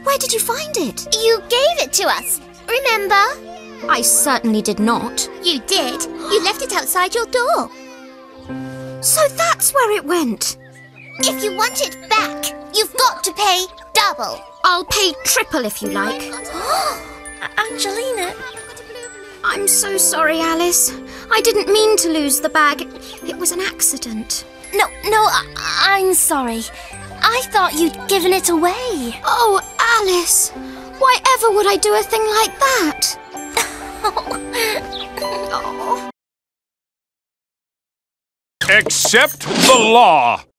Where did you find it? You gave it to us, remember? I certainly did not. You did. You left it outside your door. So that's where it went. If you want it back, you've got to pay double. I'll pay triple if you like. Angelina. I'm so sorry, Alice. I didn't mean to lose the bag. It was an accident. No, I'm sorry. I thought you'd given it away. Oh, Alice. Why ever would I do a thing like that? Oh. Accept the law.